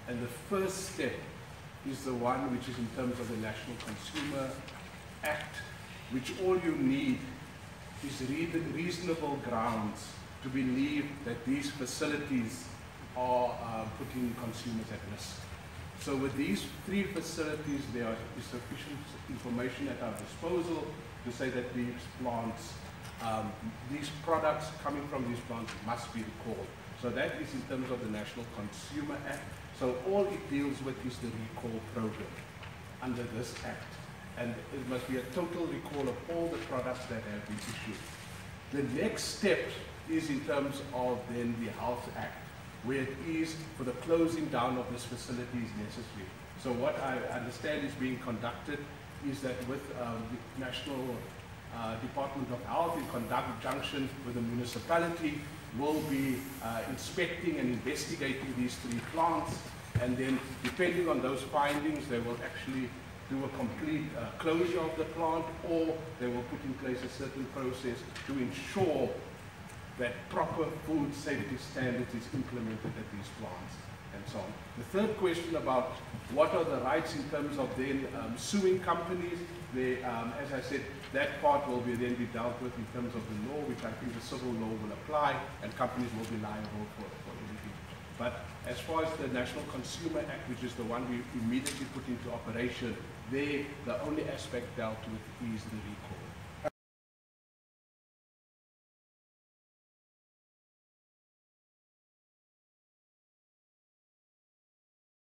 And the first step is the one which is in terms of the National Consumer Act, which all you need is reasonable grounds to believe that these facilities are putting consumers at risk. So with these three facilities, there is sufficient information at our disposal to say that these plants, these products coming from these plants must be recalled. So that is in terms of the National Consumer Act. So all it deals with is the recall program under this act. And it must be a total recall of all the products that have been issued. The next step is in terms of then the Health Act, where it is for the closing down of this facility is necessary. So what I understand is being conducted is that with the National Department of Health in conjunction with the municipality will be inspecting and investigating these three plants, and then depending on those findings they will actually do a complete closure of the plant, or they will put in place a certain process to ensure that proper food safety standards is implemented at these plants and so on. The third question about what are the rights in terms of then suing companies, they, as I said, that part will then be dealt with in terms of the law, which I think the civil law will apply, and companies will be liable for everything. But as far as the National Consumer Act, which is the one we immediately put into operation, there the only aspect dealt with is the recall.